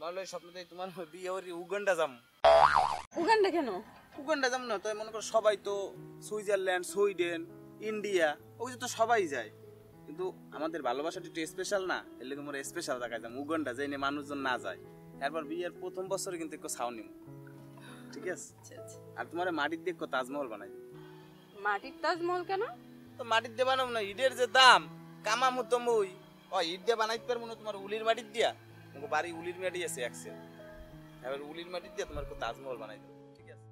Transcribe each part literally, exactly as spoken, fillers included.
তোমার স্বপ্নতে তোমার বিয়ে ওর উগান্ডা যাম। উগান্ডা কেন? উগান্ডা যাম না, তাই মনে করো সবাই তো সুইজারল্যান্ড, সুইডেন, ইন্ডিয়া ওই তো সবাই যায়, কিন্তু আমাদের ভালোবাসাটা একটু স্পেশাল না, এর লেগে মোর স্পেশাল জায়গায় যাম উগান্ডা, যাই না মানুষজন না যায়। এরপর বিয়ের প্রথম বছরে কিন্তু একটু ছাউ নিম, ঠিক আছে? আর তোমার মাটির দিয়ে একটু তাজমহল বানাই। মাটির তাজমহল কেন? তো মাটির দিয়ে বানাবো না, ইটের যে দাম কামামো তো মই ও ইট দিয়ে বানাইতে পারবো না, তোমার উলির মাটির দিয়া, তোমার বাড়ি উলির মাটি আছে একসেল, এবার উলির মাটির দিয়ে তোমার একটু তাজমহল বানাই দেবো, ঠিক আছে?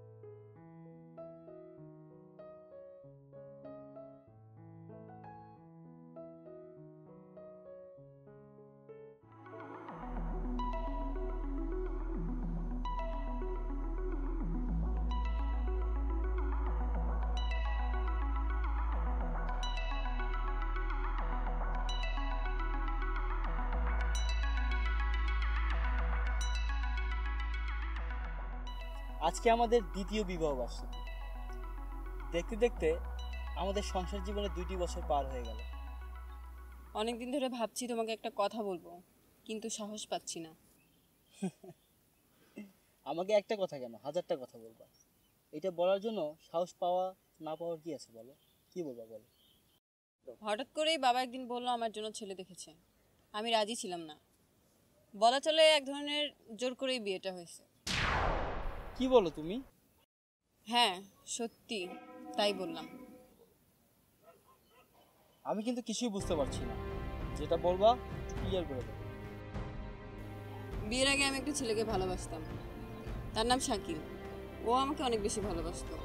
আজকে আমাদের দ্বিতীয় বিবাহ বার্ষিকী। দেখতে দেখতে আমাদের সংসার জীবনে দুইটি বছর পার হয়ে গেল। অনেকদিন ধরে ভাবছি তোমাকে একটা কথা বলবো, কিন্তু সাহস পাচ্ছি না। আমাকে একটা কথা কেন, হাজারটা কথা বলবা। এটা বলার জন্য সাহস পাওয়া না পাওয়ার কি আছে বলো? কি বলবা বলো? হঠাৎ করেই বাবা একদিন বললো আমার জন্য ছেলে দেখেছে। আমি রাজি ছিলাম না, বলা চলে এক ধরনের জোর করেই বিয়েটা হয়েছে। কি বলো তুমি? হ্যাঁ সত্যি, তাই বললাম। আমি কিন্তু কিছুই বুঝতে পারছি না, যেটা বলবা ক্লিয়ার করে দাও। বিয়ের আগে আমি একটা ছেলেকে ভালোবাসতাম, তার নাম শাকিল। ও আমাকে অনেক বেশি ভালোবাসতো।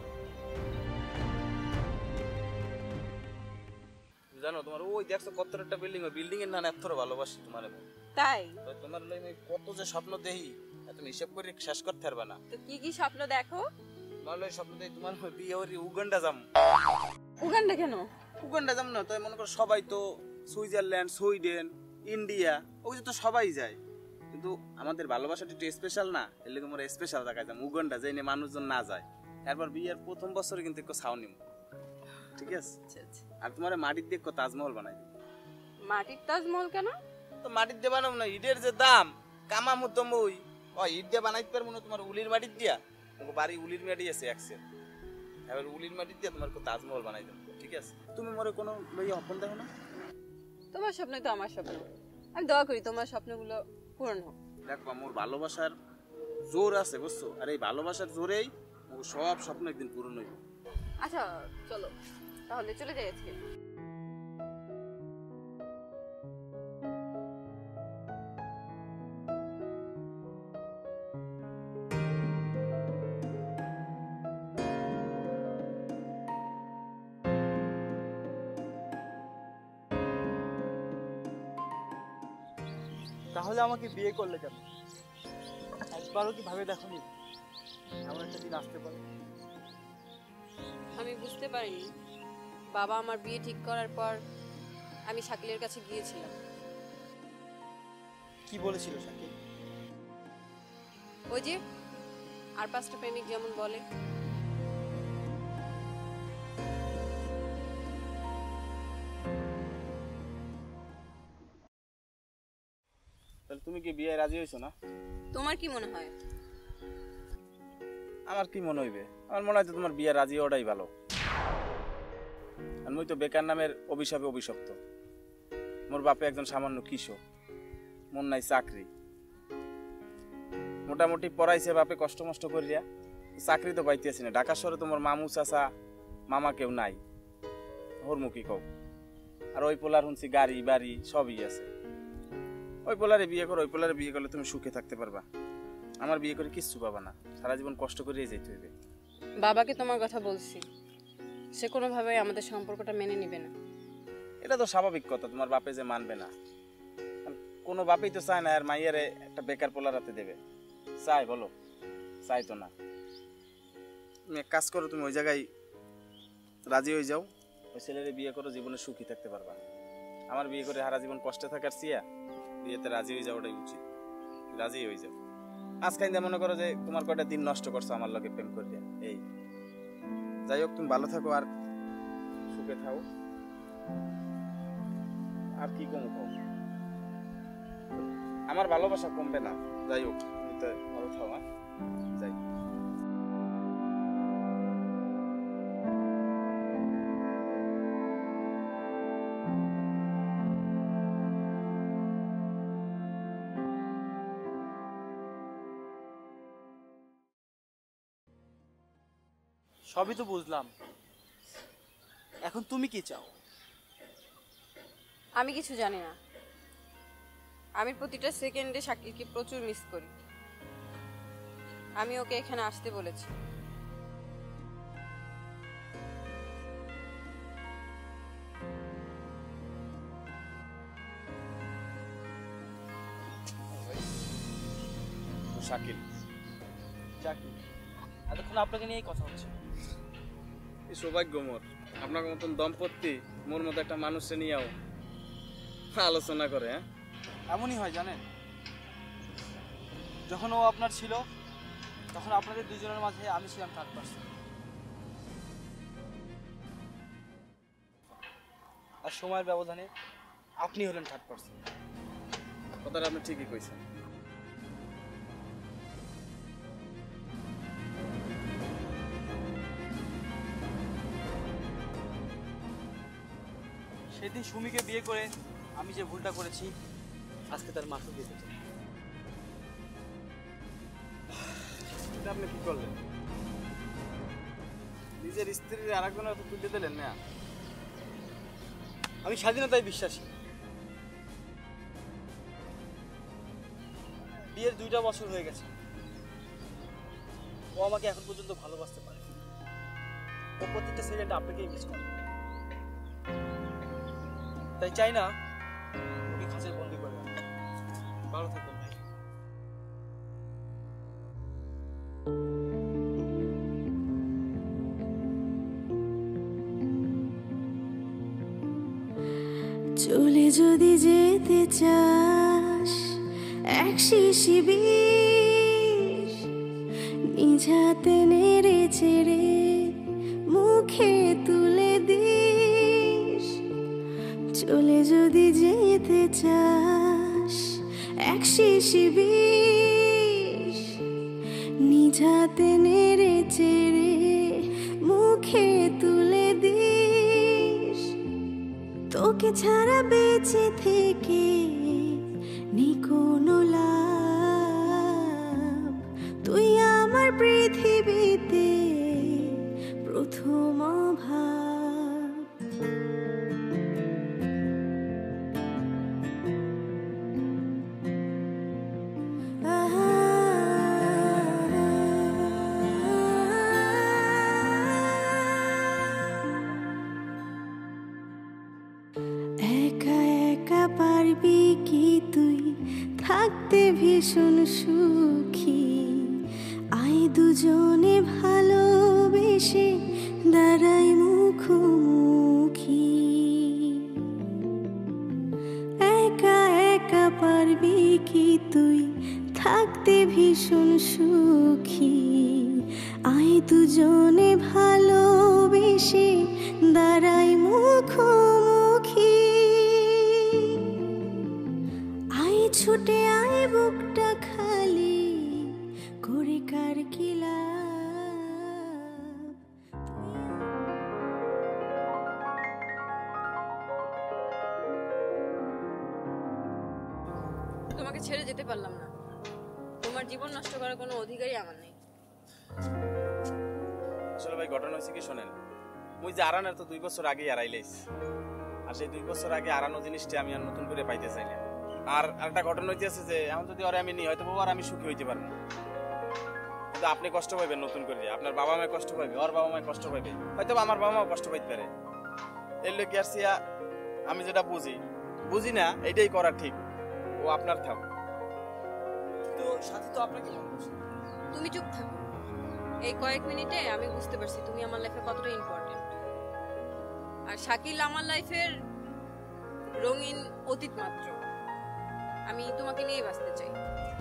জানো তোমার ওই দেখছো কত একটা বিল্ডিং, ওই বিল্ডিং এর নাম এত ভালোবাসি তোমার, তাই তো তোমার লই কত যে স্বপ্ন দেখি তুমি হিসাব করে শেষ করতে পারবে না। তো কি কি স্বপ্ন দেখো? তোমার লই স্বপ্ন দেখি তোমার বিয়ে ওর উগান্ডা যাম। উগান্ডা কেন? উগান্ডা যাম না, তাই মনে করো সবাই তো সুইজারল্যান্ড, সুইডেন, ইন্ডিয়া ওই তো সবাই যায়, কিন্তু আমাদের ভালোবাসাটা একটু স্পেশাল না, এর লেগে মোর স্পেশাল জায়গায় যাম উগান্ডা, যাই না মানুষজন না যায়। এরপর বিয়ের প্রথম বছরে কিন্তু একটু ছাউ নিম, ঠিক আছে? আর তোমার মাটির দিয়ে একটু তাজমহল বানাই দেবো। মাটির তাজমহল কেন? তো মাটির দিয়ে বানাবো না, ইটের যে দাম কামামো তো মই ও ইট দিয়ে বানাইতে পারবো না, তোমার উলির মাটির দিয়া, তোমার বাড়ি উলির মাটি আছে একসেল, এবার উলির মাটির দিয়ে তোমার একটু তাজমহল বানাই দেবো, ঠিক আছে? তুমি মোরে কোনো লইয়া অপন দেখো না। তোমার স্বপ্নই তো আমার স্বপ্ন, আমি দোয়া করি তোমার স্বপ্নগুলো পূরণ হোক। দেখো মোর ভালোবাসার জোর আছে বুঝছো, আর এই ভালোবাসার জোরেই মোর সব স্বপ্ন একদিন পূরণ হইব। আচ্ছা চলো তাহলে চলে যাই আজকে। তাহলে আমাকে বিয়ে করলে কেন? একবারও কি ভাবে দেখো নি এমন একটা দিন আসতে পারে? আমি বুঝতে পারিনি, বাবা আমার বিয়ে ঠিক করার পর আমি শাকিলের কাছে গিয়েছিলাম। কি বলেছিল শাকিল? ওই যে আর পাঁচটা প্রেমিক যেমন বলে। তাহলে তুমি কি বিয়ে রাজি হইছো না? তোমার কি মনে হয়? আমার কি মনে হইবে, আমার মনে হয় তো তোমার বিয়ে রাজি হওয়াটাই ভালো। আর মুই তো বেকার নামের অভিশাপে অভিশপ্ত। মোর বাপে একজন সামান্য কৃষক, মন নাই চাকরি, মোটামুটি পড়াইছে বাপে কষ্ট মষ্ট করিয়া, চাকরি তো পাইতেছি না। ঢাকা শহরে তোমার মামু চাচা মামা কেউ নাই, ওর মুখী কও। আর ওই পোলার শুনছি গাড়ি বাড়ি সবই আছে। ওই পোলারে বিয়ে করো, ওই পোলারে বিয়ে করলে তুমি সুখে থাকতে পারবা, আমার বিয়ে করে কিচ্ছু পাবা না, সারা জীবন কষ্ট করিয়ে যেতে হইবে। বাবাকে তোমার কথা বলছি, সে কোনোভাবেই আমাদের সম্পর্কটা মেনে নিবে না। এটা তো স্বাভাবিক কথা, তোমার বাপে যে মানবে না, কোনো বাপেই তো চায় না আর মাইয়ারে একটা বেকার পোলার হাতে দেবে। চাই বলো? চাই তো না। তুমি এক কাজ করো, তুমি ওই জায়গায় রাজি হয়ে যাও, ওই ছেলেরে বিয়ে করো, জীবনে সুখী থাকতে পারবা। আমার বিয়ে করে সারা জীবন কষ্টে থাকার চেয়ে বিয়েতে রাজি হয়ে যাওয়াটাই উচিত। রাজি হয়ে যাও। আজকাল মনে করো যে তোমার কয়টা দিন নষ্ট করছো আমার লগে প্রেম করিয়া, এই যাই হোক তুমি ভালো থাকো আর সুখে থাকো। আর কি কম কম আমার ভালোবাসা কমবে না। যাই হোক, তুমি তো ভালো থাও। হ্যাঁ, যাই। সবই তো বুঝলাম, এখন তুমি কি চাও? আমি কিছু জানি না। আমি প্রতিটা সেকেন্ডে শাকিলকে প্রচুর মিস করি। আমি ওকে এখানে আসতে বলেছি। শাকিল, চাকরি এতক্ষণ আপনাকে নিয়েই কথা হচ্ছে। এই সৌভাগ্য মোর, আপনার মতন দম্পতি মোর মতো একটা মানুষকে নিয়েও আলোচনা করে। হ্যাঁ, এমনই হয় জানেন, যখন ও আপনার ছিল তখন আপনাদের দুজনের মাঝে আমি ছিলাম থার্ড পার্সন, আর সময়ের ব্যবধানে আপনি হলেন থার্ড পার্সন। কথাটা আপনি ঠিকই কইছেন। সেদিন সুমিকে বিয়ে করে আমি যে ভুলটা করেছি, আজকে তার মাসুল দিতে চাই। এটা আপনি কি করলেন? নিজের স্ত্রীর আরেকজনের হাতে তুলে দিলেন না? আমি স্বাধীনতায় বিশ্বাসী। বিয়ের দুইটা বছর হয়ে গেছে, ও আমাকে এখন পর্যন্ত ভালোবাসতে পারে। ও প্রত্যেকটা সেকেন্ড আপনাকেই মিস করে, তাই চাই না ওকে খাঁচায় বন্দি করে রাখতে। ভালো থাকবেন ভাই। চলে যদি যেতে চাস এক শিশি বিষ, নিঝাতে নেড়ে চেড়ে মুখে তুলে দিস। চলে যদি যেতে চাস এক শিশি বিষ, নিঝাতে নেড়ে চেড়ে মুখে তুলে দিস। তোকে ছাড়া বেঁচে থেকে নি কোনো লাভ, তুই আমার পৃথিবীতে প্রথম ভাব। একা একা পারবি কি তুই থাকতে ভীষণ সুখী? আই দুজনে ভালোবেসে দাঁড়াই মুখোমুখি। একা একা পারবি কি তুই থাকতে ভীষণ সুখী? আই দুজনে ভালোবেসে দাঁড়াই মুখোমুখি। আই ছুটে আয় বুকটা খালি করে কার কি লাভ? তোমাকে ছেড়ে যেতে পারলাম না। তোমার জীবন নষ্ট করার কোনো অধিকারই আমার নেই। আসলে ভাই ঘটনা হয়েছে কি শোনেন, মুই যে আরানের তো দুই বছর আগে আড়াইলেইস, আর সেই দুই বছর আগে আরানো জিনিসটা আমি আর নতুন করে পাইতে চাই না। আর একটা ঘটনা হইতেছে যে এখন যদি ওরে আমি নিই হয়তো বাবা আর আমি সুখী হইতে পারবো না, কিন্তু আপনি কষ্ট পাইবেন নতুন করে, আপনার বাবা মায় কষ্ট পাইবে, ওর বাবা মায় কষ্ট পাইবে, হয়তো আমার বাবা মাও কষ্ট পাইতে পারে। এর লোক আসিয়া আমি যেটা বুঝি বুঝি না এটাই করা ঠিক। ও আপনার থাক। তো সাথী তো আপনাকে ভালোবাসে। তুমি চুপ থাকো। এই কয়েক মিনিটে আমি বুঝতে পারছি তুমি আমার লাইফে কতটা ইম্পর্টেন্ট। আর শাকিল আমার লাইফের রঙিন অতীত মাত্র। আমি তোমাকে নিয়ে বাঁচতে চাই।